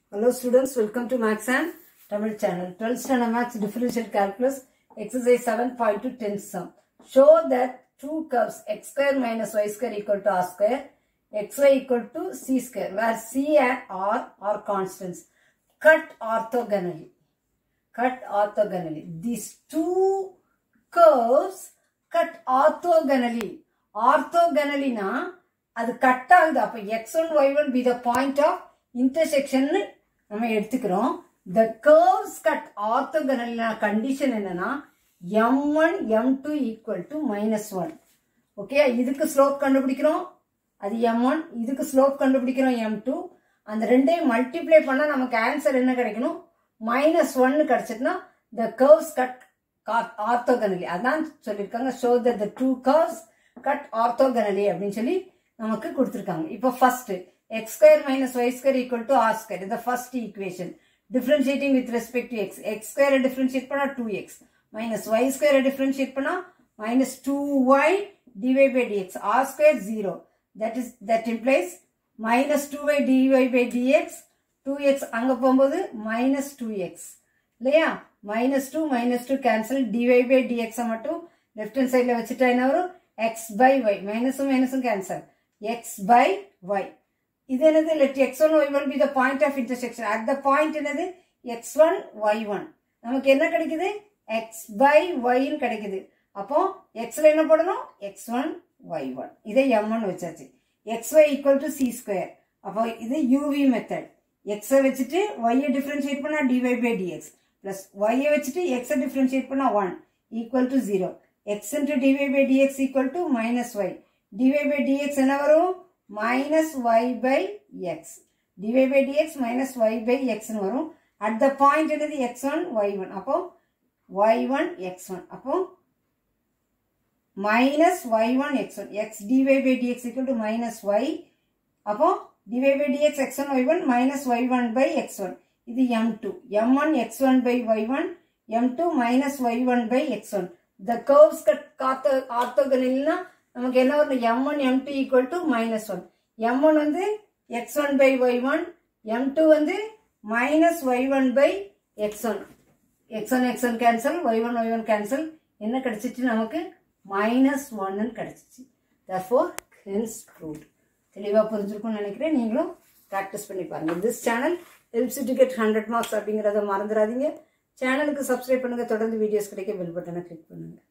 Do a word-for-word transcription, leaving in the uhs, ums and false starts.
Hello students, welcome to Maths and Tamil channel. twelfth standard Maths Differential Calculus exercise seven point two tenth sum. Show that two curves x square minus y square equal to r square, xy equal to c square, where c and r are constants. Cut orthogonally. Cut orthogonally. These two curves cut orthogonally. Orthogonally na அது cut ஆகுது. அப்ப x one y one be the point of intersection நம்ம எடுத்துக்கிறோம். The curves cut orthogonally condition என்னன்னா m one m two equal to minus one. Okay, இதுக்கு slope கண்டுபிடிக்கிறோம், அது m one, இதுக்கு ஸ்லோப் கண்டுபிடிக்கிறோம் m two. அந்த ரெண்டையும் மல்டிப்ளை பண்ணா நமக்கு ஆன்சர் என்ன கிடைக்கணும்? minus one கிடைச்சிட்டுனா the curves cut orthogonally. அதான் சொல்லிருக்காங்க, show that the two curves cut orthogonally அப்படின்னு சொல்லி நமக்கு கொடுத்திருக்காங்க. இப்போ first x square minus y square equal to r square is the first equation. Differentiating with respect to x. X square differentiate பண்ணா two x minus y square differentiate பண்ணா minus two y divided by dx. R square zero. That is that implies minus two y divided by dx. two x அங்க போகும்போது minus two x. இல்லையா? minus two minus two cancel, divided by dx மட்டும் left hand sideல வச்சிட்டா என்ன வரும்? x by y. minus minus cancel. x by y. இது என்னது? let x one y one be the point of intersection. At the point என்னது? x one y one. நமக்கு என்ன கிடைக்குது? x by y ன்னு கிடைக்குது. அப்போ x ல என்ன போடணும்? x one y one. இதை m one வச்சாச்சு. xy equal to c square. அப்போ இது uv method. x வச்சிட்டு y differentiate பண்ணா dy by dx plus y வச்சிட்டு x differentiate பண்ணா one equal to zero. x into dy by dx equal to minus y. dy by dx என்ன வரும்? minus y by x. dy by dx minus y by x னு வரும். at the point என்னது? x one y one. அப்போ y one x one. அப்போ minus y one x one. x dy by dx equal to minus y. அப்போ dy by dx x one y one minus y one by x one. இது m two. m one x one by y one. m two minus y one by x one. The curves cut orthogonally na நமக்கு என்ன வரும்? m one m two equal to minus one. m one வந்து x one by y one, m two வந்து minus y one by x one. x one x one cancel, y one y one cancel. என்ன கிடைச்சிச்சு நமக்கு? minus one ன்னு கிடைச்சிச்சு. Therefore, hence proved. தெளிவா புரிஞ்சிருக்கும்னு நினைக்கிறேன். நீங்களும் practice பண்ணி பாருங்க. This channel helps you to get one hundred marks அப்படிங்கறத மறந்துடாதீங்க. சேனலுக்கு subscribe பண்ணுங்க. தொடர்ந்து வீடியோஸ் கிடைக்க பெல் பட்டனை கிளிக் பண்ணுங்க.